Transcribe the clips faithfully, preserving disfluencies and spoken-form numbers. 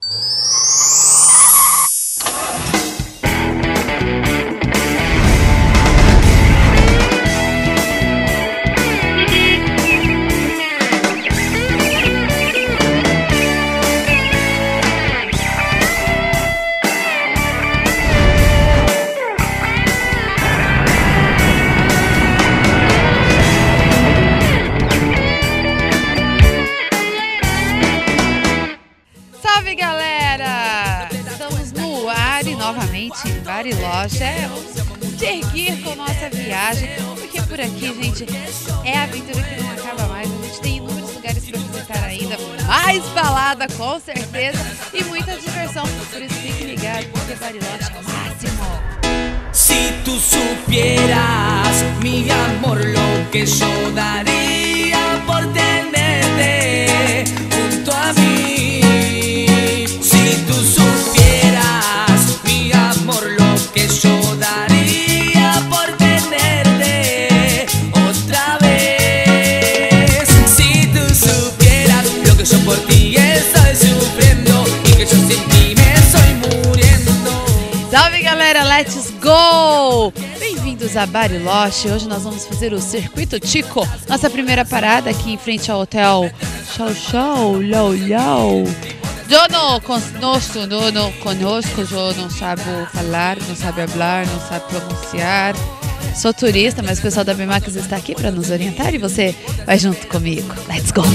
Salve, galera! Estamos no ar e novamente em Bariloche. É, vamos seguir com nossa viagem, porque por aqui, gente, é a aventura que não acaba mais. A gente tem inúmeros lugares para visitar ainda, mais balada com certeza e muita diversão. Por isso fique ligado, porque Bariloche é o máximo. Si tú supieras, mi amor, lo que yo daría por tenerte junto a mí. Si tú supieras, mi amor, lo que yo daría por tenerte otra vez. Si tú supieras lo que yo por ti estoy sufriendo y que yo sin ti me estoy muriendo. Salve, galera, let's go! Bem-vindos a Bariloche. Hoje nós vamos fazer o Circuito Tico, nossa primeira parada aqui em frente ao hotel Chau Chau, Lau Lau. Eu não conosco, não, não conosco, eu não sabe falar, não sabe falar, não sabe pronunciar. Sou turista, mas o pessoal da Bemax está aqui para nos orientar e você vai junto comigo. Let's go!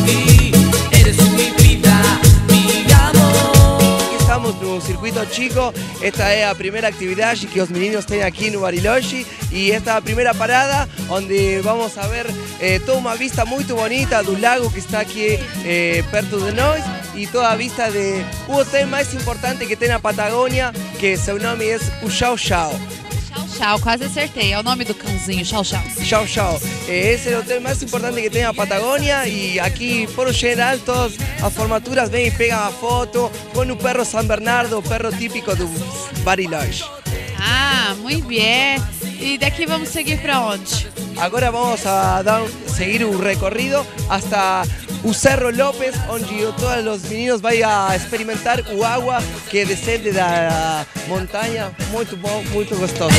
Estamos no Circuito Tico. Esta é a primeira atividade que os meninos têm aqui no Bariloche e esta é a primeira parada onde vamos a ver eh, toda uma vista muito bonita do lago que está aqui eh, perto de nós e toda a vista de o hotel mais importante que tem na Patagônia, que seu nome é o Chau Chau. Chau Chau, quase acertei, é o nome do cãozinho, Chau Chau. Chau Chau. Eh, esse é o hotel mais importante que tem na Patagônia e aqui, por lo geral, todas as formaturas vêm e pegam a foto com o perro San Bernardo, o perro típico do Bariloche. Ah, muito bem. E daqui vamos seguir para onde? Agora vamos a dar, seguir o recorrido hasta o Cerro López, onde todos os meninos vão a experimentar o água que descende da montanha. Muito bom, muito gostoso.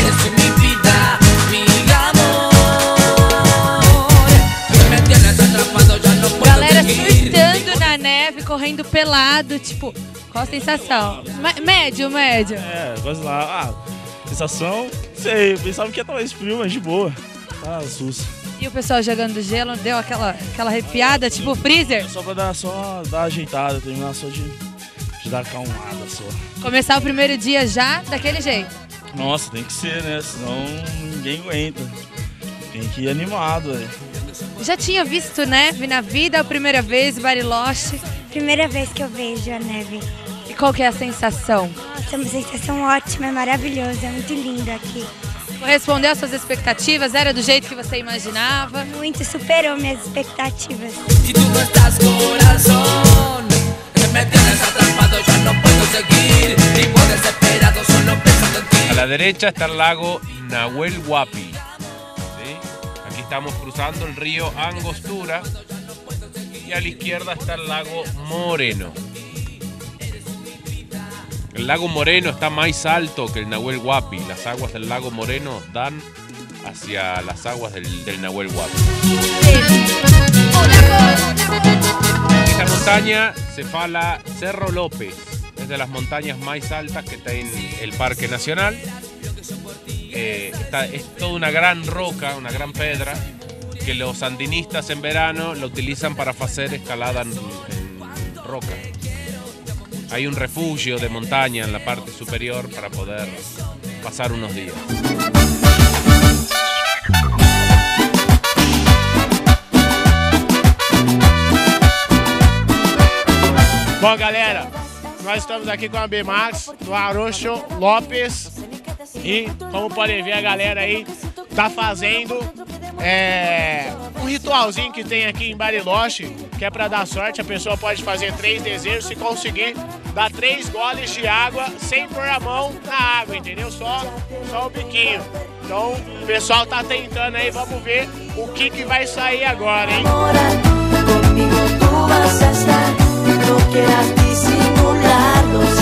Galera surtando na neve, correndo pelado, tipo, qual a sensação? Médio, médio. É, quase lá. Ah, sensação, sei, pensava que ia estar mais frio, mas de boa. Tá susto. E o pessoal jogando gelo, deu aquela, aquela arrepiada, tipo freezer? Só pra dar, só dar ajeitada, terminar só de, de dar acalmada só. Começar o primeiro dia já daquele jeito? Nossa, tem que ser, né? Senão ninguém aguenta. Tem que ir animado, velho. Já tinha visto neve na vida, a primeira vez, Bariloche? Primeira vez que eu vejo a neve. E qual que é a sensação? Nossa, é uma sensação ótima, é maravilhosa, é muito lindo aqui. Correspondeu às suas expectativas? Era do jeito que você imaginava? Muito, superou minhas expectativas. A la derecha está el lago Nahuel Huapi. ¿Sí? Aquí estamos cruzando el río Angostura y a la izquierda está el lago Moreno. El lago Moreno está más alto que el Nahuel Huapi. Las aguas del lago Moreno dan hacia las aguas del, del Nahuel Huapi. Esta montaña se fala Cerro López. Es de las montañas más altas que está en el Parque Nacional. Eh, esta, es toda una gran roca, una gran pedra, que los andinistas en verano lo utilizan para hacer escalada en, en roca. Hay un refugio de montaña en la parte superior para poder pasar unos días. Bom, galera, nós estamos aqui com a Bemax no Arrocho Lopes e, como podem ver, a galera aí tá fazendo é, um ritualzinho que tem aqui em Bariloche, que é para dar sorte. A pessoa pode fazer três desejos, se conseguir dar três goles de água sem pôr a mão na água, entendeu? Só, só o biquinho. Então o pessoal tá tentando aí, vamos ver o que, que vai sair agora, hein? Comigo tu vas a estar, no quieras disimularlo.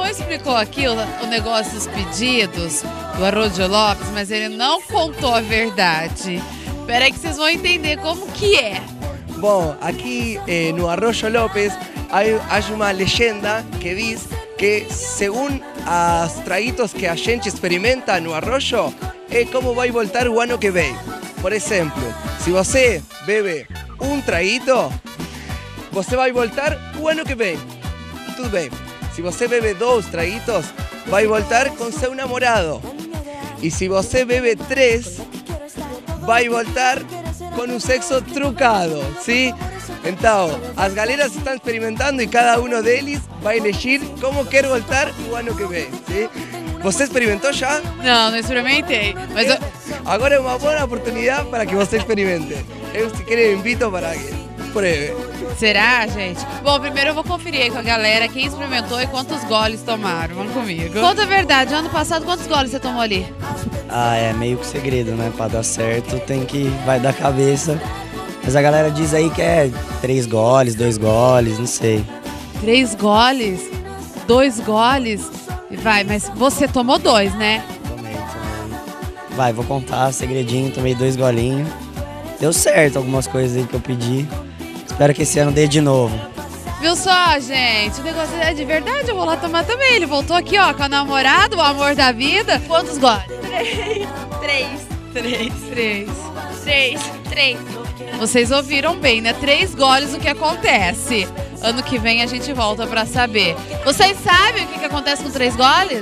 explicou aqui o, o negócio dos pedidos do Arroyo Lopes, mas ele não contou a verdade. Espera aí que vocês vão entender como que é. Bom, aqui eh, no Arroyo Lopes hay, hay uma leyenda que diz que según os traguitos que a gente experimenta no arroyo, é como vai voltar o ano que vem. Por exemplo, se você bebe um traguito, você vai voltar o ano que vem. Tudo bem. Se você bebe dois traguitos, vai voltar com seu namorado. E se você bebe três, vai voltar com um sexo trucado, sim? Então, as galeras estão experimentando e cada um deles vai elegir como quer voltar o ano que vem, sim? Você experimentou já? Não, não experimentei. Mas eu... Agora é uma boa oportunidade para que você experimente. Eu, se quer, invito para que prove. Será, gente? Bom, primeiro eu vou conferir aí com a galera quem experimentou e quantos goles tomaram. Vamos comigo. Conta a verdade, ano passado quantos goles você tomou ali? Ah, é meio que segredo, né? Pra dar certo tem que... vai da cabeça. Mas a galera diz aí que é três goles, dois goles, não sei. Três goles? Dois goles? Vai, mas você tomou dois, né? Tomei, tomei. Vai, vou contar, segredinho, tomei dois golinhos. Deu certo algumas coisas aí que eu pedi. Espero que esse ano dê de novo. Viu só, gente? O negócio é de verdade, eu vou lá tomar também. Ele voltou aqui, ó, com a namorada, o amor da vida. Quantos goles? Três. Três. Três. Três. Três. Três. Vocês ouviram bem, né? Três goles, o que acontece? Ano que vem a gente volta pra saber. Vocês sabem o que, que acontece com três goles?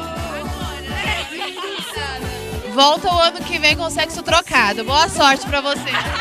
Volta o ano que vem com sexo trocado. Boa sorte pra vocês.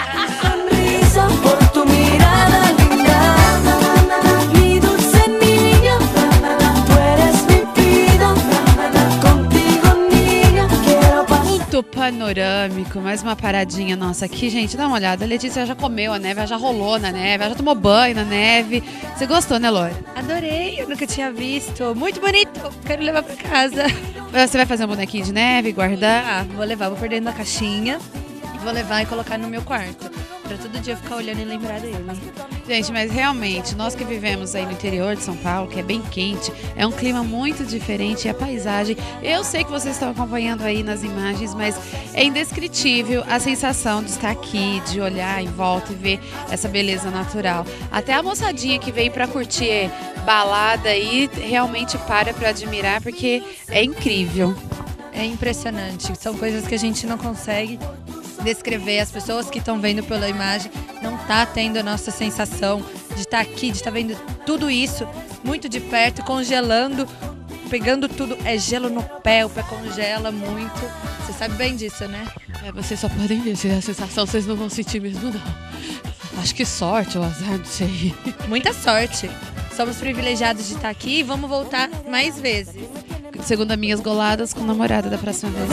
Panorâmico, mais uma paradinha nossa aqui, gente, dá uma olhada. A Letícia já comeu a neve, ela já rolou na neve, ela já tomou banho na neve. Você gostou, né, Lore? Adorei, eu nunca tinha visto. Muito bonito, quero levar pra casa. Você vai fazer um bonequinho de neve, guardar? Ah, vou levar, vou perder na caixinha e vou levar e colocar no meu quarto, pra todo dia ficar olhando e lembrar dele. Gente, mas realmente, nós que vivemos aí no interior de São Paulo, que é bem quente, é um clima muito diferente, e a paisagem, eu sei que vocês estão acompanhando aí nas imagens, mas é indescritível a sensação de estar aqui, de olhar em volta e ver essa beleza natural. Até a moçadinha que veio para curtir balada aí, realmente para para admirar, porque é incrível. É impressionante, são coisas que a gente não consegue descrever. As pessoas que estão vendo pela imagem não tá tendo a nossa sensação de estar aqui, de estar vendo tudo isso muito de perto, congelando, pegando tudo. É gelo no pé, o pé congela muito. Você sabe bem disso, né? É, vocês só podem ver, se a sensação vocês não vão sentir mesmo, não. Acho que sorte, o azar, não sei. Muita sorte. Somos privilegiados de estar aqui e vamos voltar mais vezes. Segundo minhas goladas com o namorado da próxima vez.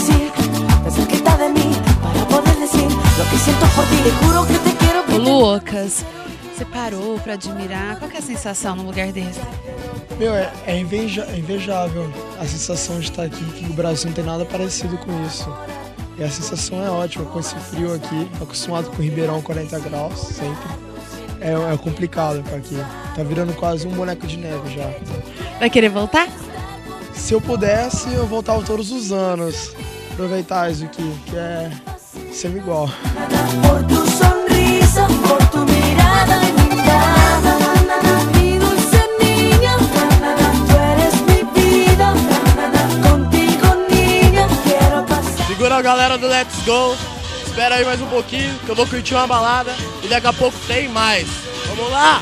Ô Lucas, você parou pra admirar? Qual que é a sensação num lugar desse? Meu, é, é, inveja, é invejável a sensação de estar aqui, que no Brasil não tem nada parecido com isso. E a sensação é ótima, com esse frio aqui, acostumado com Ribeirão quarenta graus, sempre. É, é complicado pra aqui. Tá virando quase um boneco de neve já. Vai querer voltar? Se eu pudesse, eu voltava todos os anos. Aproveitar isso aqui, que é sempre igual. Por tu sonrisa, por tu mirada indicada, mi dulce niña, tu eres mi vida, contigo niña, quero passar. Segura a galera do Let's Go, espera aí mais um pouquinho que eu vou curtir uma balada e daqui a pouco tem mais. Vamos lá!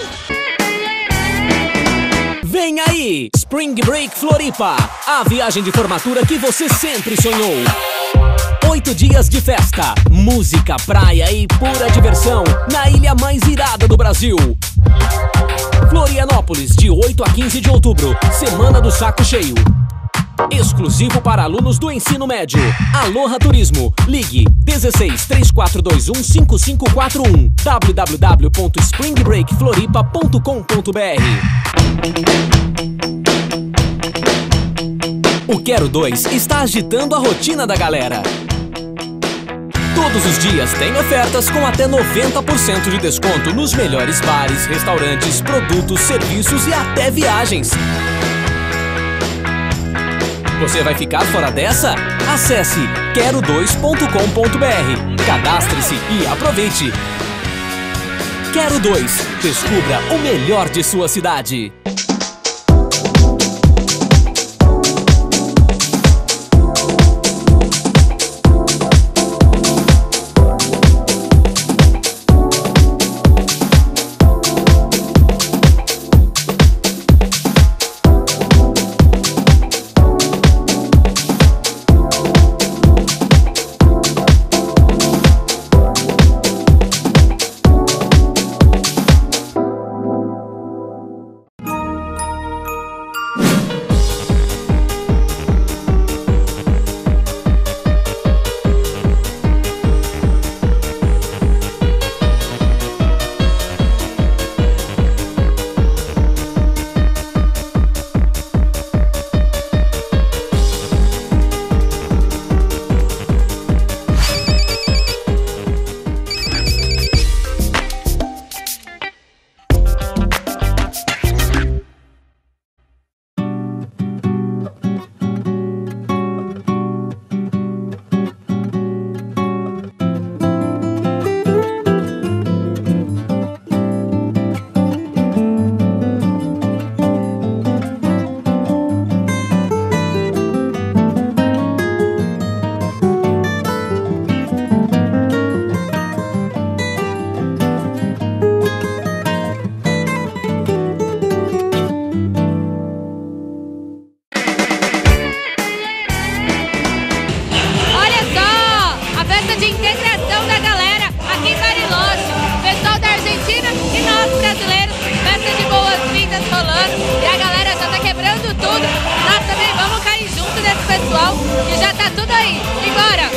Vem aí, Spring Break Floripa, a viagem de formatura que você sempre sonhou. Oito dias de festa, música, praia e pura diversão na ilha mais irada do Brasil. Florianópolis, de oito a quinze de outubro, Semana do Saco Cheio. Exclusivo para alunos do ensino médio. Aloha Turismo. Ligue dezesseis, três quatro dois um, cinco cinco quatro um. w w w ponto spring break floripa ponto com ponto b r. O Quero dois está agitando a rotina da galera. Todos os dias tem ofertas com até noventa por cento de desconto nos melhores bares, restaurantes, produtos, serviços e até viagens. Você vai ficar fora dessa? Acesse quero dois ponto com ponto br, cadastre-se e aproveite. Quero dois. Descubra o melhor de sua cidade. Que já tá tudo aí. Embora!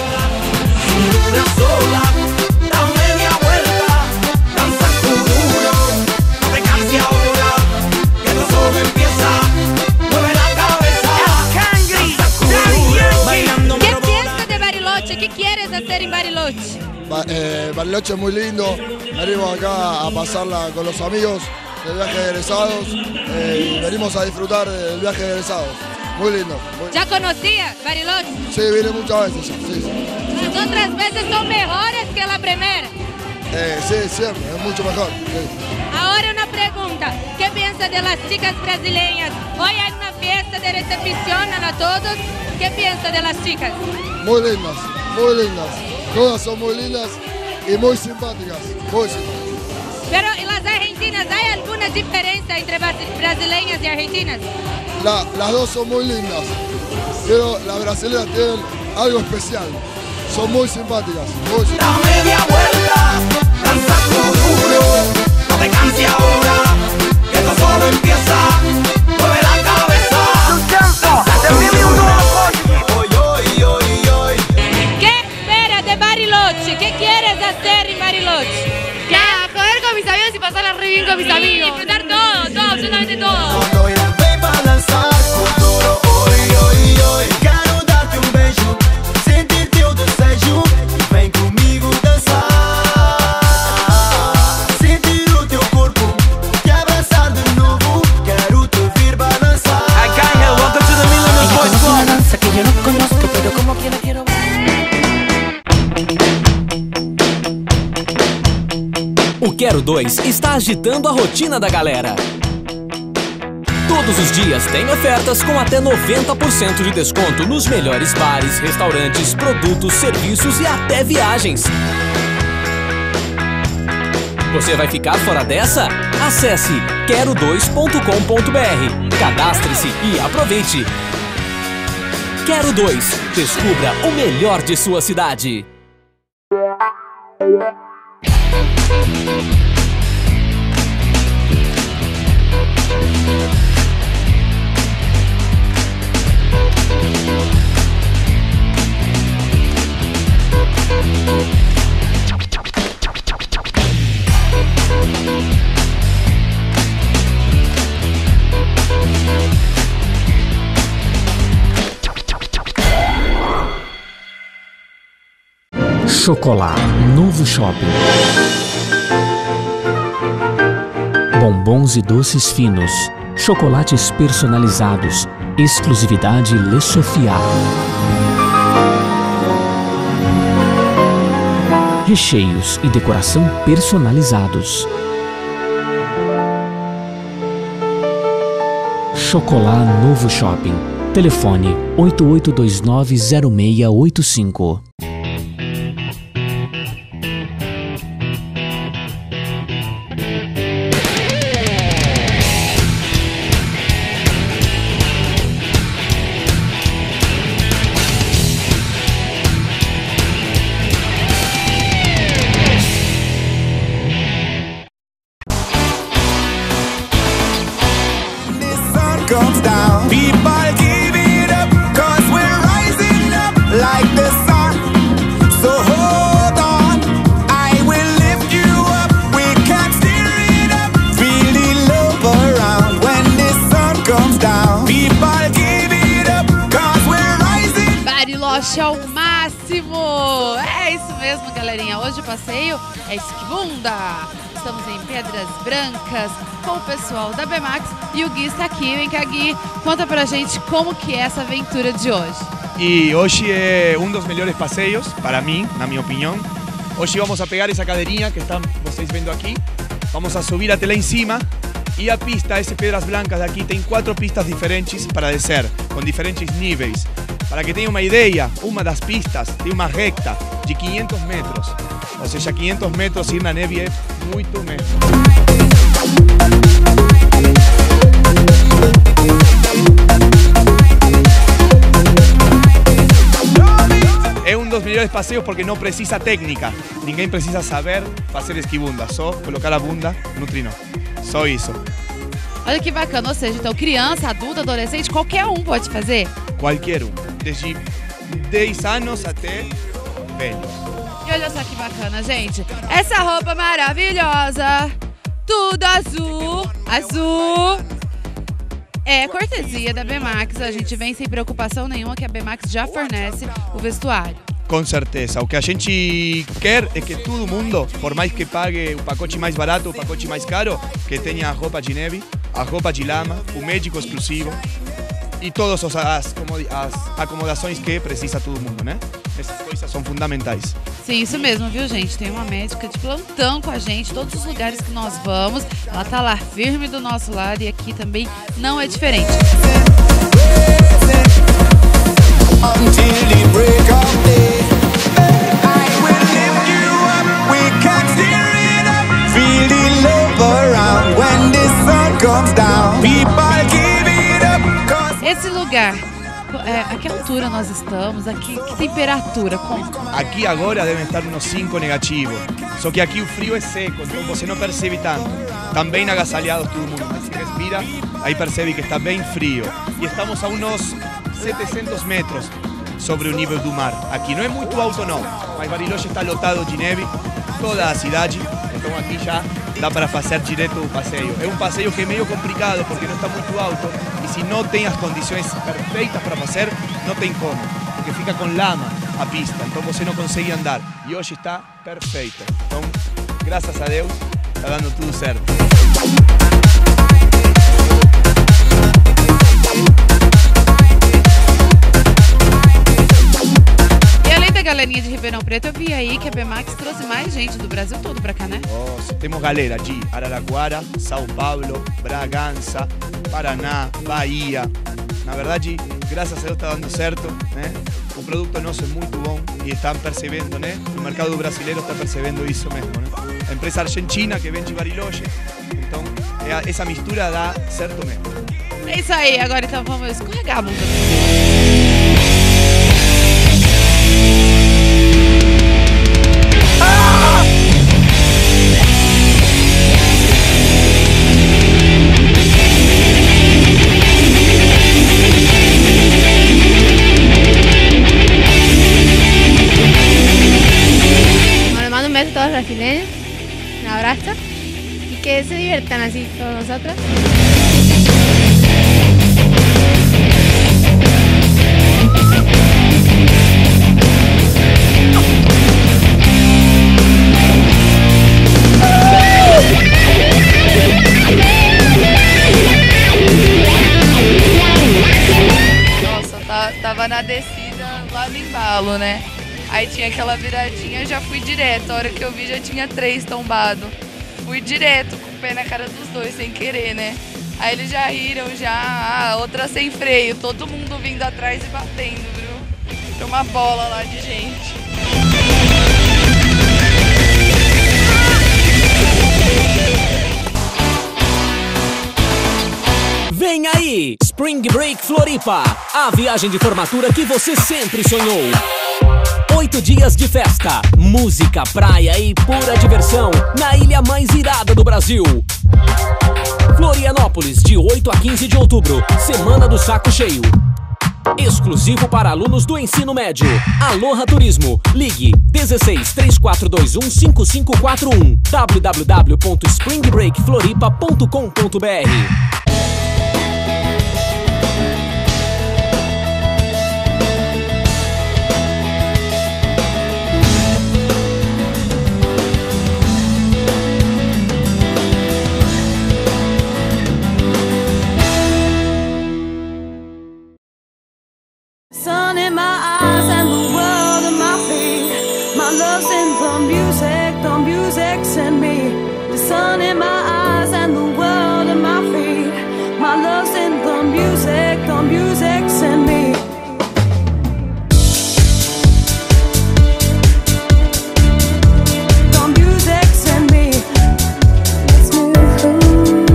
¿Qué piensas de Bariloche? ¿Qué quieres hacer en Bariloche? Ba eh, Bariloche es muy lindo. Venimos acá a pasarla con los amigos del viaje de egresados eh, y venimos a disfrutar del viaje de egresados. Muy lindo. Muy... ¿Ya conocía Bariloche? Sí, vine muchas veces ya, sí, sí. ¿Las otras veces son mejores que la primera? Eh, sí, siempre, es mucho mejor. Sí. Ahora una pregunta, ¿qué piensas de las chicas brasileñas? Hoy hay una fiesta de recepción a todos, ¿qué piensas de las chicas? Muy lindas, muy lindas, todas son muy lindas y muy simpáticas, muy simpáticas. Pero ¿y las argentinas? ¿Hay alguna diferencia entre brasileñas y argentinas? La, las dos son muy lindas, pero las brasileñas tienen algo especial. Son muy simpáticas. Muy simpáticas. La media vuelta, danza duro, no te canses ahora, que esto solo empieza. Mueve la cabeza. ¿Qué esperas de Bariloche? ¿Qué quieres hacer en Bariloche? ¿Qué? A comer con mis amigos y pasarla re bien con mis amigos. Disfrutar todo, todo, absolutamente todo. O Quero dois está agitando a rotina da galera. Todos os dias tem ofertas com até noventa por cento de desconto nos melhores bares, restaurantes, produtos, serviços e até viagens. Você vai ficar fora dessa? Acesse quero dois ponto com ponto br, cadastre-se e aproveite. Quero dois. Descubra o melhor de sua cidade. Chocolat, novo shopping. Bombons e doces finos, chocolates personalizados, Exclusividade Le Sofia. Recheios e decoração personalizados. Chocolat Novo Shopping. Telefone oito oito dois nove zero seis oito cinco. Comes down, people give it up, cause we're rising up like the sun. So hold on, I will lift you up, we can't steer it up. Feel the love around when the sun comes down. People give it up, cause we're rising. Bariloche ao máximo! É isso mesmo, galerinha. Hoje o passeio é esquibunda. Estamos em Pedras Brancas com o pessoal da Bemax e o Gui está aqui. Vem cá, Gui, conta pra gente como que é essa aventura de hoje. E hoje é um dos melhores passeios, para mim, na minha opinião. Hoje vamos a pegar essa cadeirinha que estão vocês vendo aqui, vamos a subir até lá em cima e a pista, esse Pedras Brancas aqui, tem quatro pistas diferentes para descer, com diferentes níveis. Para que tenham uma ideia, uma das pistas tem uma recta de quinhentos metros. Ou seja, quinhentos metros ir na neve é muito mesmo. É um dos melhores passeios porque não precisa técnica. Ninguém precisa saber fazer esquibunda, só colocar a bunda no trinô. Só isso. Olha que bacana, ou seja, então criança, adulto, adolescente, qualquer um pode fazer? Qualquer um, desde dez anos até velhos. E olha só que bacana, gente. Essa roupa maravilhosa, tudo azul, azul. É cortesia da Bemax. A gente vem sem preocupação nenhuma que a Bemax já fornece o vestuário. Com certeza. O que a gente quer é que todo mundo, por mais que pague o pacote mais barato, o pacote mais caro, que tenha a roupa de neve, a roupa de lama, o médico exclusivo e todas as, as acomodações que precisa todo mundo, né? Essas coisas são fundamentais. Sim, isso mesmo, viu, gente? Tem uma médica de plantão com a gente, todos os lugares que nós vamos, ela tá lá firme do nosso lado e aqui também não é diferente. Esse lugar, é, a que altura nós estamos? Aqui, que temperatura? Como? Aqui agora devem estar uns cinco negativos. Só que aqui o frio é seco, então você não percebe tanto. Estão bem agasalhados todo mundo, mas se respira, aí percebe que está bem frio. E estamos a uns setecentos metros sobre o nível do mar. Aqui não é muito alto não, mas Bariloche está lotado de neve, toda a cidade. Então aqui já dá para fazer direto o passeio. É um passeio que é meio complicado porque não está muito alto e se não tem as condições perfeitas para fazer, não tem como, porque fica com lama a pista, então você não consegue andar. E hoje está perfeito. Então, graças a Deus, está dando tudo certo. Galerinha de Ribeirão Preto, eu vi aí que a Bemax trouxe mais gente do Brasil todo pra cá, né? Nossa, temos galera de Araraquara, São Paulo, Bragança, Paraná, Bahia. Na verdade, graças a Deus está dando certo, né? O produto nosso é muito bom e estão percebendo, né? O mercado brasileiro está percebendo isso mesmo, né? A empresa argentina que vende Bariloche, então essa mistura dá certo mesmo. É isso aí, agora então vamos escorregar a bunda. A todos los brasileños, un abrazo y que se diviertan así con nosotros. Yeah. na descida lá no embalo, né? Aí tinha aquela viradinha, já fui direto. A hora que eu vi já tinha três tombados. Fui direto, com o pé na cara dos dois, sem querer, né? Aí eles já riram, já, ah, outra sem freio. Todo mundo vindo atrás e batendo, viu? Tinha uma bola lá de gente. Vem aí, Spring Break Floripa, a viagem de formatura que você sempre sonhou. Oito dias de festa, música, praia e pura diversão na ilha mais irada do Brasil. Florianópolis, de oito a quinze de outubro, Semana do Saco Cheio. Exclusivo para alunos do ensino médio. Aloha Turismo, ligue dezesseis, três quatro dois um, cinco cinco quatro um, w w w ponto spring break floripa ponto com ponto b r. Sun in my eyes and the world at my feet. My love's in the music, the music's in me. The sun in my eyes and the world at my feet. My love's in the music, the music's in me. The music's in me. Let's move on.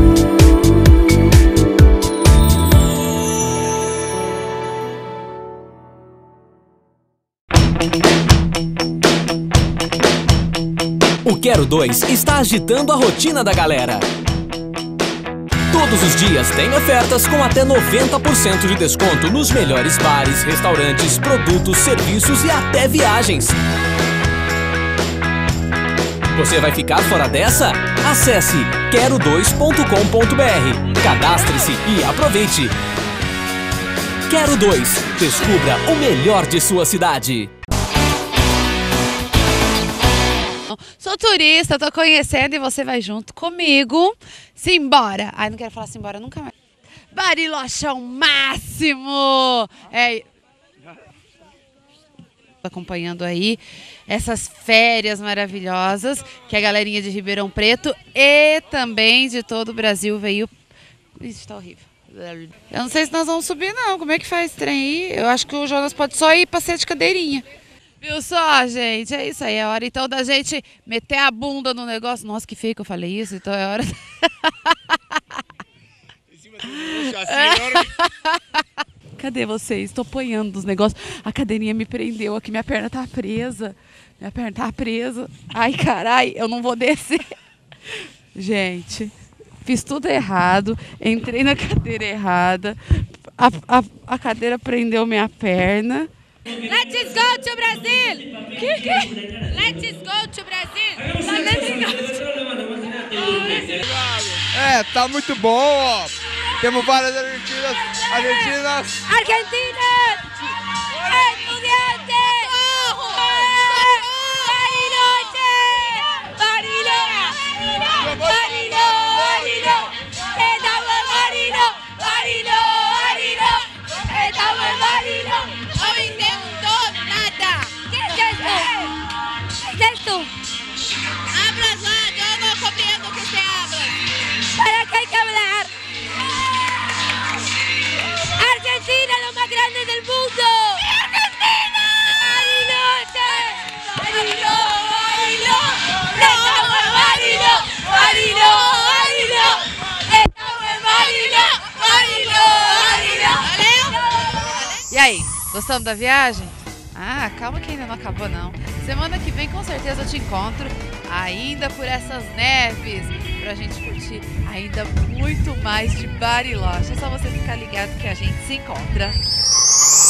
O Quero dois está agitando a rotina da galera. Todos os dias tem ofertas com até noventa por cento de desconto nos melhores bares, restaurantes, produtos, serviços e até viagens. Você vai ficar fora dessa? Acesse quero dois ponto com ponto b r, cadastre-se e aproveite. Quero dois. Descubra o melhor de sua cidade. Sou turista, tô conhecendo e você vai junto comigo. Simbora! Ai, não quero falar simbora nunca mais. Bariloche é o máximo! É... acompanhando aí essas férias maravilhosas que a galerinha de Ribeirão Preto e também de todo o Brasil veio. Isso tá horrível. Eu não sei se nós vamos subir não, como é que faz esse trem aí? Eu acho que o Jonas pode só ir passear de cadeirinha. Viu só, gente? É isso aí, é hora então da gente meter a bunda no negócio. Nossa, que feio que eu falei isso, então é hora... Cadê vocês? Estou apanhando dos negócios. A cadeirinha me prendeu aqui, minha perna tá presa. Minha perna tá presa. Ai, carai, eu não vou descer. Gente, fiz tudo errado. Entrei na cadeira errada. A, a, a cadeira prendeu minha perna. Let's go to Brasil! Que que? Let's go to Brasil! É, tá muito bom, ó. Temos várias argentinas. Argentinas. Argentina! Estudiante! Bariloche! Barilo! Barilo! Barilo! Estamos en Barilo! Barilo! Barilo! Estamos en Barilo! No entendo nada! ¿Qué es esto? ¿Qué es esto? Hablas lá, yo no compreendo que se habla. ¿Para qué hay que hablar? Argentina, lo más grande del mundo. ¡Argentina! ¡Bariloche! ¡Barilo! ¡Barilo! ¡Estamos en Barilo! ¡Barilo! ¡Barilo! ¡Estamos en Barilo! ¡Barilo! ¡Barilo! Valeu? E aí, gostamos da viagem? Ah, calma que ainda não acabou não. Semana que vem com certeza eu te encontro ainda por essas neves pra gente curtir ainda muito mais de Bariloche. É só você ficar ligado que a gente se encontra.